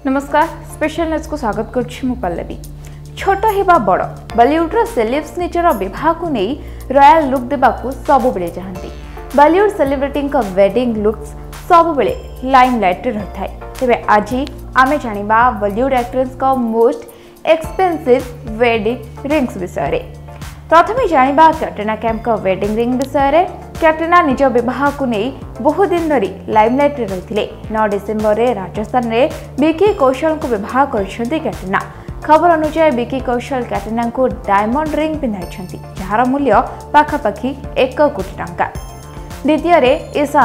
नमस्कार special news को स्वागत करुछि मु पल्लवी। छोट हेबा बड़ बॉलीवुड रो सेलेब्स निजर विवाह को नहीं रॉयल लुक देबाकू सब बेले चाहती। बॉलीवुड सेलिब्रिटी का वेडिंग लुक्स सब बेले लाइमलाइट रे रहथाय। तेबे आज आमे जानिबा बॉलीवुड एक्ट्रेस का मोस्ट एक्सपेंसिव वेडिंग रिंग्स विषय रे। प्रथमे जानिबा कैटरीना कैफ का वेडिंग रिंग विषय रे। कैटरीना निज विवाह को नहीं बहु दिन धरी लाइमलाइट रे रहिथिले। 9 डिसेंबर रे राजस्थान रे विकी कौशल को विवाह करछन्ती कैटरीना। खबर अनुसार विकी कौशल कैटरीना को डायमंड रिंग पिंधाइछन्ती जहार मूल्य पाखापाखि 1 कोटी टंका। द्वितीय रे ईशा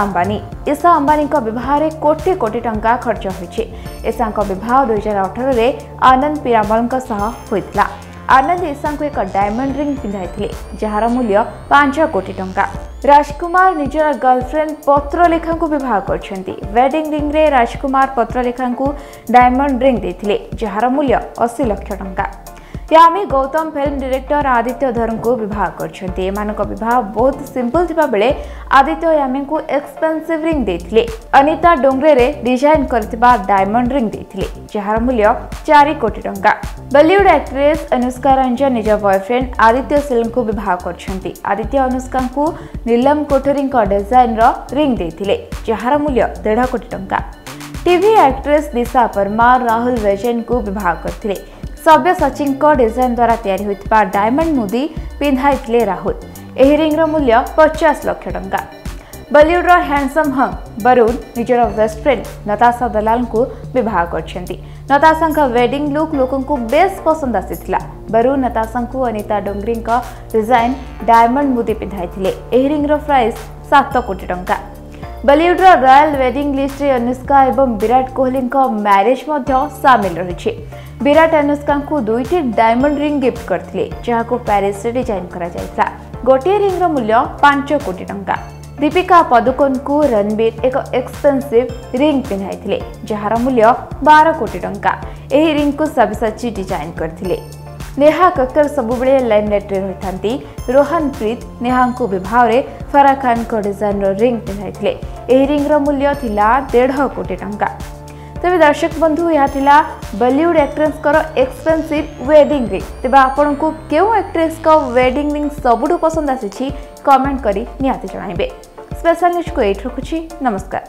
अंबानी का विवाह रे कोटी कोटी टंका खर्च होइछे। ईशा का विवाह 2018 रे आनंद पीरामल का सह होइतला। आनंद ईशा को एक डायमंड रिंग पिंधाइथिले जहार मूल्य 5 कोटी टंका। राजकुमार निजर गर्लफ्रेंड पत्रलेखा को विवाह करछन्ती। वेडिंग रिंग रे राजकुमार पत्रलेखा को डायमंड रिंग देथिले जहार मूल्य 80 लाख टंका। यामी गौतम फिल्म डायरेक्टर आदित्य धर को विवाह करछन्ती। एमानक विवाह बहुत सिंपल थिबा बेले आदित्य यामी को एक्सपेंसिव रिंग देथिले। अनिता डोंगरे रे डिजाइन करथिबा डायमंड रिंग देथिले जहार मूल्य 4 कोटी टंका। बॉलीवुड एक्ट्रेस अनुष्का रंजन निज बॉयफ्रेंड आदित्य सिल्म को विवाह करछन्ती। आदित्य अनुष्का को नीलम कोठरी का डिजाइन रो रिंग देथिले जहार मूल्य 1.5 कोटी टंका। टीवी एक्ट्रेस दिशा परमार राहुल वैजन को विवाह करथिले। सभ्य सचिन को डिजाइन द्वारा तैयारी होइतबा डायमंड मुदी पिंधाइतले राहुल। एही रिंग रो मूल्य 50 लाख टंका। बॉलीवुड रो हैंडसम हंग वरुण निजर बेस्ट फ्रेंड नताशा दलाल को विवाह करछन्ती। नताशा का वेडिंग लुक लोकन को बेस पसंद आसीथिला। वरुण नताशा को अनिता डोंगरी का डिजाइन डायमंड मुदी पिंधाइतले। एही रिंग रो प्राइस 7 कोटी टंका। बॉलीवुड रो रॉयल वेडिंग लिस्ट रे अनुष्का एवं विराट कोहली का मैरिज मध्य शामिल रहिछि। विराट अनुष्का को 2टी डायमंड रिंग गिफ्ट करथिले जहा को पेरिस रे डिजाइन करा जायता। गोटे रिंग रो मूल्य 5 कोटी टंका। दीपिका पादुकोण को रणबीर एक एक्सपेंसिव रिंग पिन्हाइथिले जहार मूल्य 12 कोटी टंका। एही रिंग को सब्यसाची डिजाइन करथिले। नेहा कक्कर सबुबले लाइमलाइट रे रहिथांती। रोहन प्रीत नेहा को विवाह रे फराह खान को डिजाइन रो रिंग पिन्हाइथिले। एही रिंग रो मूल्य थिला 1.5 कोटी टंका। तेबे दर्शक बंधु यह थिला बॉलीवुड एक्ट्रेस कर एक्सपेंसिव वेडिंग रिंग। तेबे आपन को केउ एक्ट्रेस का वेडिंग रिंग सबुठु पसंद आसी कमेंट करी नियाते जणाइबे। स्पेशल न्यूज को एठ रखुछि। नमस्कार।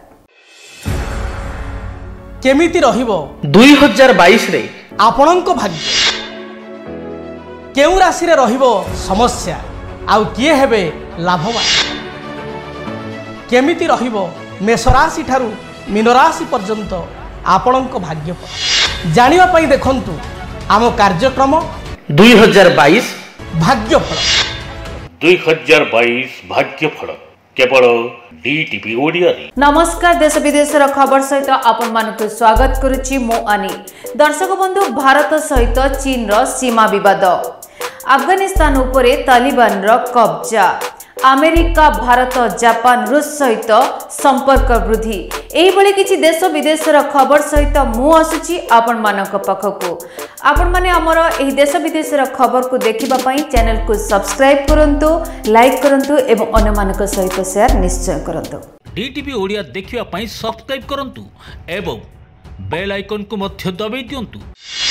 केमिति रहिबो 2022 रे आपणको भाग्य केउ राशि रे रहिबो समस्या आउ किए हेबे लाभवान केमिति रहिबो मेष राशि ठारू मीन राशि पर्यंत आपणको भाग्यफल जानिबा पई देखंतु आम कार्यक्रम 2022 भाग्यफल 2022 भाग्यफल केवल डीटीपी ओडिया रे। नमस्कार देश विदेश खबर सहित आपण मानक स्वागत करुछि मो अनिल। दर्शक बंधु भारत सहित चीन रो सीमा विवाद, अफगानिस्तान उपरे तालिबान रो कब्जा, अमेरिका भारत जापान रूस सहित संपर्क वृद्धि, एही भली किछि देश विदेश खबर सहित मु आसुछि आपण मानक पाखकु। आपण माने हमर एही देश विदेश खबर को देखिबा पई चैनल को सब्सक्राइब करंतु, लाइक करंतु एवं अन्य मानक सहित शेयर निश्चय करंतु। डीटीपी ओडिया देखिबा पई सब्सक्राइब करंतु एवं बेल आइकन को मध्य दबाई दियंतु।